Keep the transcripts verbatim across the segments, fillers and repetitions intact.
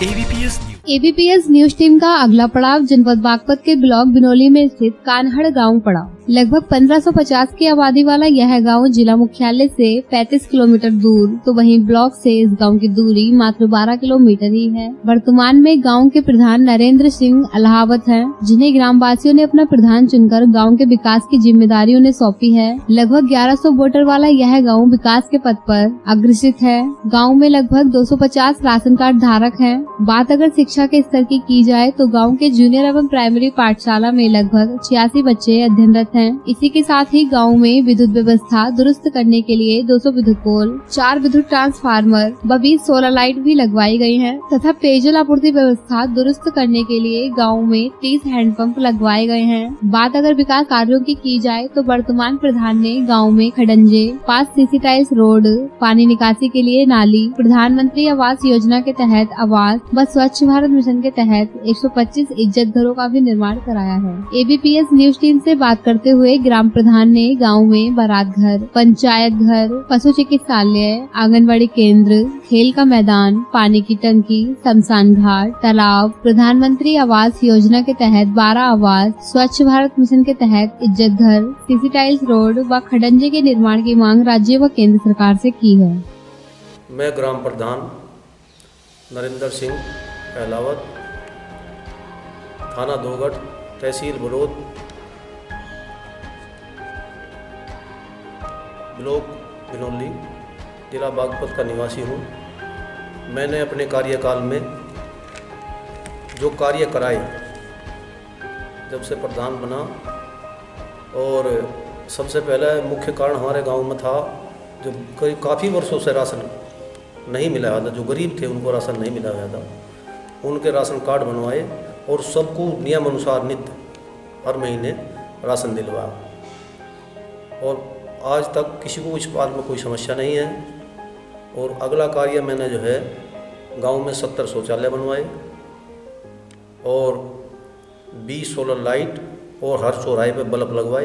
ABPS ABPS news team का अगला पड़ाव जनपद बागपत के ब्लॉक बिनौली में स्थित कान्हड़ गांव पड़ा। लगभग पंद्रह सौ पचास की आबादी वाला यह गांव जिला मुख्यालय से पैंतीस किलोमीटर दूर, तो वहीं ब्लॉक से इस गांव की दूरी मात्र बारह किलोमीटर ही है। वर्तमान में गांव के प्रधान नरेंद्र सिंह अलाहावत हैं, जिन्हें ग्रामवासियों ने अपना प्रधान चुनकर गांव के विकास की जिम्मेदारी उन्हें सौंपी है। लगभग ग्यारह सौ वोटर वाला यह गाँव विकास के पथ पर अग्रसित है। गाँव में लगभग दो सौ पचास राशन कार्ड धारक है। बात अगर शिक्षा के स्तर की की जाए तो गांव के जूनियर एवं प्राइमरी पाठशाला में लगभग छियासी बच्चे अध्ययनरत हैं। इसी के साथ ही गांव में विद्युत व्यवस्था दुरुस्त करने के लिए दो सौ विद्युत पोल, चार विद्युत ट्रांसफार्मर व बीस सोलर लाइट भी लगवाई गई हैं तथा पेयजल आपूर्ति व्यवस्था दुरुस्त करने के लिए गाँव में तीस हैंडपंप लगवाए गए हैं। बात अगर विकास कार्यों की की जाए तो वर्तमान प्रधान ने गाँव में खडंजे, पांच सीसी टाइल्स रोड, पानी निकासी के लिए नाली, प्रधानमंत्री आवास योजना के तहत आवास व स्वच्छ भारत मिशन के तहत एक सौ पच्चीस इज्जत घरों का भी निर्माण कराया है। एबीपीएस न्यूज टीम से बात करते हुए ग्राम प्रधान ने गांव में बारात घर, पंचायत घर, पशु चिकित्सालय, आंगनबाड़ी केंद्र, खेल का मैदान, पानी की टंकी, शमशान घाट, तालाब, प्रधानमंत्री आवास योजना के तहत बारह आवास, स्वच्छ भारत मिशन के तहत इज्जत घर, सीसी टाइल्स रोड व खडंजे के निर्माण की मांग राज्य व केंद्र सरकार से की है। मैं ग्राम प्रधान नरेंद्र सिंह अलाहावत, थाना दोगट, तहसील बड़ौद, ब्लॉक बिनौली, जिला बागपत का निवासी हूँ। मैंने अपने कार्यकाल में जो कार्य कराए, जब से प्रधान बना, और सबसे पहले मुख्य कारण हमारे गांव में था जो करीब काफ़ी वर्षों से राशन नहीं मिला हुआ था, जो गरीब थे उनको राशन नहीं मिला हुआ था, उनके राशन कार्ड बनवाए और सबको नियम अनुसार नित्य हर महीने राशन दिलवाया। और आज तक किसी को इस बात में कोई समस्या नहीं है। और अगला कार्य मैंने जो है गांव में सत्तर शौचालय बनवाए और बीस सोलर लाइट और हर चौराहे पे बल्ब लगवाए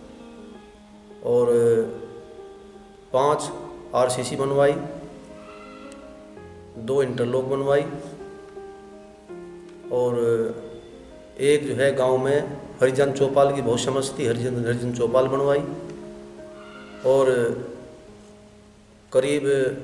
और पाँच आरसीसी बनवाई, दो इंटरलॉक बनवाई और एक जो है गांव में हरिजन चौपाल की बहुत समस्या थी, हरिजन हरिजन चौपाल बनवाई और करीब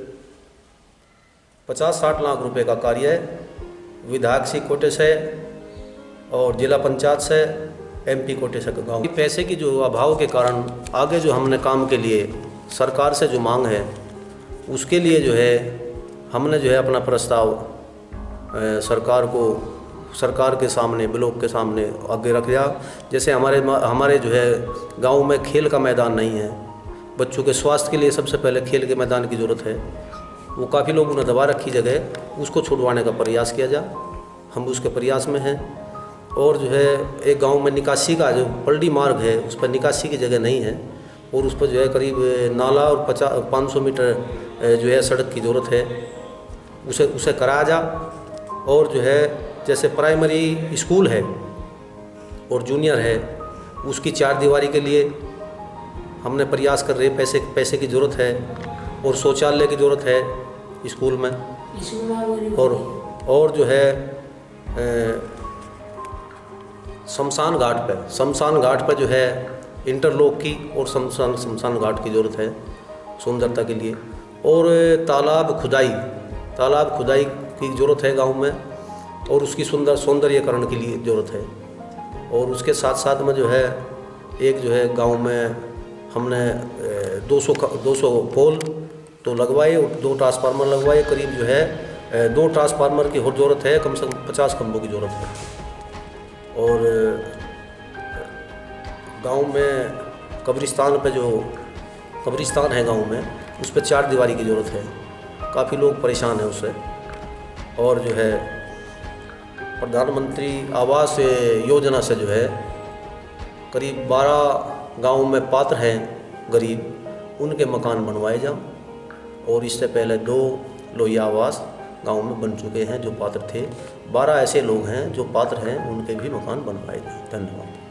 पचास साठ लाख रुपए का कार्य विधायक सी कोटे से और जिला पंचायत से, एमपी कोटे से गाँव। पैसे की जो अभाव के कारण आगे जो हमने काम के लिए सरकार से जो मांग है उसके लिए जो है हमने जो है अपना प्रस्ताव सरकार को सरकार के सामने, ब्लॉक के सामने आगे रख दिया। जैसे हमारे हमारे जो है गांव में खेल का मैदान नहीं है, बच्चों के स्वास्थ्य के लिए सबसे पहले खेल के मैदान की ज़रूरत है। वो काफ़ी लोगों ने दबा रखी जगह, उसको छुड़वाने का प्रयास किया जा, हम उसके प्रयास में हैं। और जो है एक गाँव में निकासी का जो पलड़ी मार्ग है उस पर निकासी की जगह नहीं है और उस पर जो है करीब नाला और पचास पाँच सौ मीटर जो है सड़क की ज़रूरत है, उसे उसे कराया जा। और जो है जैसे प्राइमरी स्कूल है और जूनियर है, उसकी चार दीवारी के लिए हमने प्रयास कर रहे, पैसे पैसे की ज़रूरत है और शौचालय की ज़रूरत है स्कूल में। और और जो है शमशान घाट पे शमशान घाट पे जो है इंटरलॉक की और शमशान शमशान घाट की ज़रूरत है सुंदरता के लिए। और तालाब खुदाई तालाब खुदाई की ज़रूरत है गांव में और उसकी सुंदर सौंदर्यकरण के लिए ज़रूरत है। और उसके साथ साथ में जो है एक जो है गांव में हमने दो सौ दो सौ पोल तो लगवाए और दो ट्रांसफार्मर लगवाए। करीब जो है दो ट्रांसफार्मर की और ज़रूरत है, कम से कम पचास खंभों की ज़रूरत है। और गांव में कब्रिस्तान पे जो कब्रिस्तान है गांव में, उस पर चार दीवारी की ज़रूरत है, काफ़ी लोग परेशान हैं उससे। और जो है प्रधानमंत्री आवास योजना से जो है करीब बारह गांव में पात्र हैं गरीब, उनके मकान बनवाए जाएं। और इससे पहले दो लोहिया आवास गांव में बन चुके हैं जो पात्र थे। बारह ऐसे लोग हैं जो पात्र हैं, उनके भी मकान बनवाए जाएं। धन्यवाद।